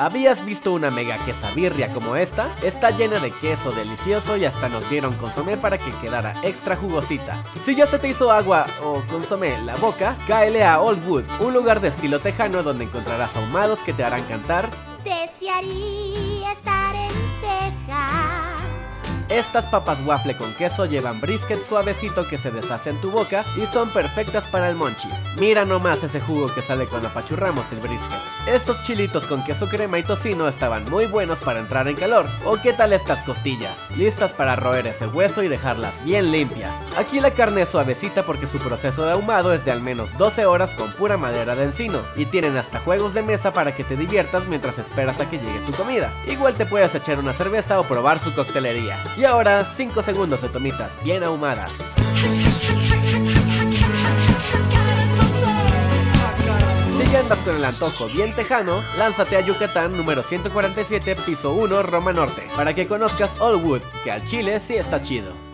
¿Habías visto una mega quesabirria como esta? Está llena de queso delicioso y hasta nos dieron consomé para que quedara extra jugosita. Si ya se te hizo agua o consomé en la boca, cáele a Old Wood, un lugar de estilo tejano donde encontrarás ahumados que te harán cantar Desearía estar en Texas. Estas papas waffle con queso llevan brisket suavecito que se deshace en tu boca y son perfectas para el monchis. Mira nomás ese jugo que sale cuando apachurramos el brisket. Estos chilitos con queso crema y tocino estaban muy buenos para entrar en calor. ¿O qué tal estas costillas? Listas para roer ese hueso y dejarlas bien limpias. Aquí la carne es suavecita porque su proceso de ahumado es de al menos 12 horas con pura madera de encino. Y tienen hasta juegos de mesa para que te diviertas mientras esperas a que llegue tu comida. Igual te puedes echar una cerveza o probar su coctelería. Y ahora, 5 segundos de tomitas bien ahumadas. Si ya andas con el antojo bien tejano, lánzate a Yucatán número 147, piso 1, Roma Norte, para que conozcas Old Wood, que al chile sí está chido.